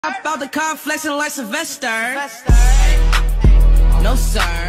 About the car flexing like Sylvester. No sir.